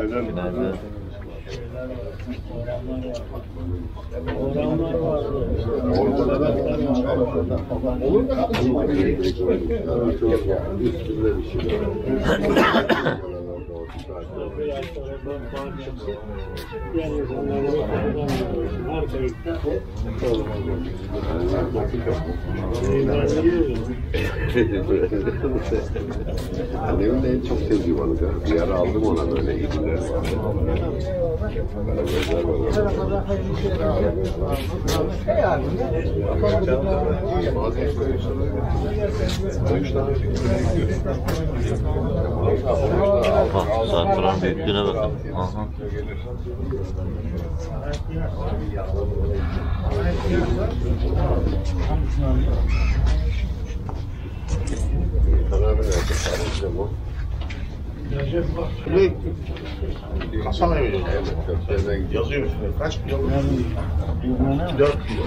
Günaydın. Günaydın. Oranlar var. Annemin de en çok sevdiği balık ha. Bir ara aldım ona böyle iyiler var. Aha, sartıran büyüklüğüne bakın. Aha. Kasana veriyor. Yazıyor üstüne. Kaç kilo? 4 kilo.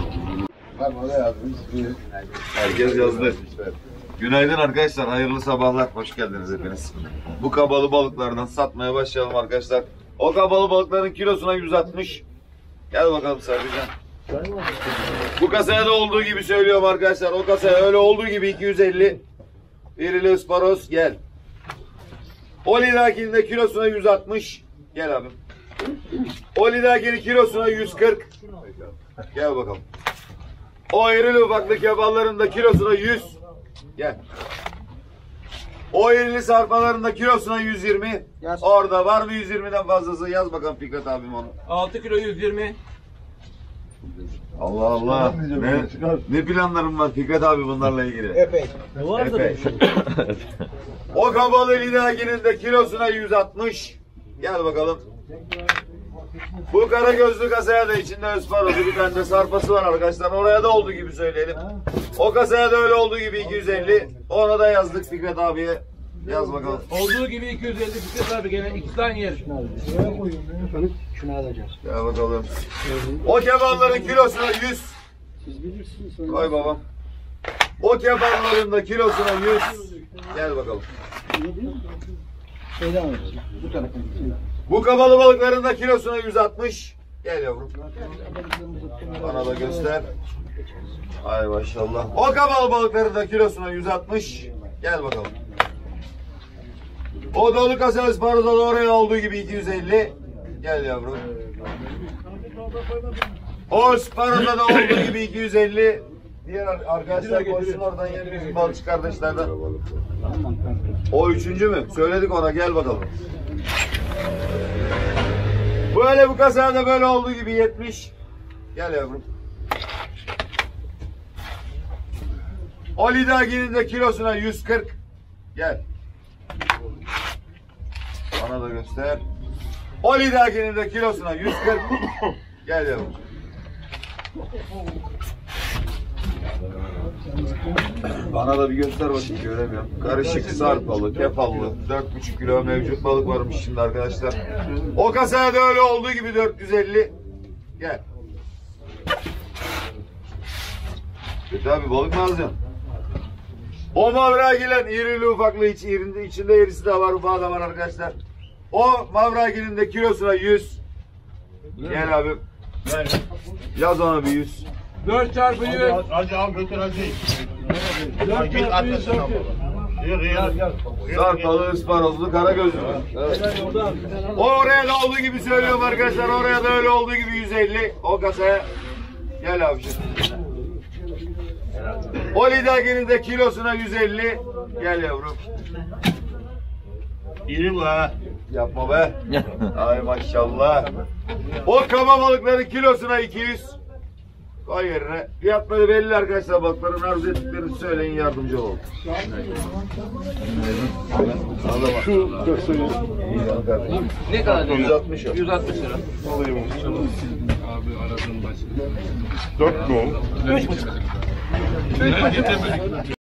Herkes yazdı. Günaydın arkadaşlar, hayırlı sabahlar, hoş geldiniz hepiniz. Bu kabalı balıklardan satmaya başlayalım arkadaşlar. O kabalı balıkların kilosuna 160. Gel bakalım Sarıcan. Bu kasaya da olduğu gibi söylüyorum arkadaşlar. O kasaya öyle olduğu gibi 250. Birili ısparoz gel. O lidakinin de kilosuna 160. Gel abim. O lidakinin kilosuna 140. Gel bakalım. O irili ufaklı kebalların da kilosuna 100. Gel. O irili sarpaların da kilosuna 120. Yaz. Orada var mı 120'den fazlası? Yaz bakalım Fikret abim onu. 6 kilo 120. Allah Allah. Ne planlarım var Fikret abi bunlarla ilgili? Epey. Epey. O kabalı lidakinin de kilosuna 160. Gel bakalım. Bu kara gözlü kasaya da içinde ısparozu bir tane de sarpası var arkadaşlar. Oraya da olduğu gibi söyleyelim. O kasaya da öyle olduğu gibi 250. Ona da yazdık Fikret abiye. Yaz bakalım. Olduğu gibi 250 Fikret abi gene 2 tane yer. Şunu alacağız. Gel bakalım. O kebanların kilosuna 100. Koy babam. O kebanların da kilosuna 100. Gel bakalım. Şeyden alacağız. Bu tarafa. Bu kabalı balıkların da kilosuna 160. Gel yavrum. Bana da göster. Ay maşallah. O kabalı balıkların da kilosuna 160. Gel bakalım. O dolu kasa ısparoza da oraya olduğu gibi 250. Gel yavrum. O ısparoza da olduğu gibi 250. Diğer arkadaşlar koysun oradan yeni bizim balıkçı kardeşlerden. O üçüncü mü? Söyledik ona, gel bakalım. Böyle bu kasada böyle olduğu gibi 70. Gel yavrum. O lidaginin de kilosuna 140. Gel. Bana da göster. O lidaginin de kilosuna 140. Gel yavrum. Bana da bir göster bakayım, göremiyorum. Karışık sarpalı, kefallı, 4,5 kilo mevcut balık varmış şimdi arkadaşlar. O kasaya da öyle olduğu gibi 450. Gel. Abi balık mı alacaksın? O mavragilen irili ufaklı içinde irisi de var, ufağı da var arkadaşlar. O mavraginin de kilosuna 100. Gel abim. Yaz ona bir 100. 4 çarpı 100. Hacı al götür hacı. 4 Git çarpı 100. atlasın. Sarpalı, ısparozlu, karagözlü. Evet. O oraya da olduğu gibi söylüyorum arkadaşlar. Oraya da öyle olduğu gibi 150. O kasaya. Gel abiciğim. O lidaginin de kilosuna 150. Gel yavrum. İri bu ha. Yapma be. Ay maşallah. O kaba balıkların kilosuna 200. Koy yerine. Fiyatları belli arkadaşlar, balıkların arzu ettiklerini söyleyin, yardımcı olun. Şu kasayı Ne kadar diyor? 160 o. 160 lira. alayım. Abi aradığım başka. 4 mu? 3,5.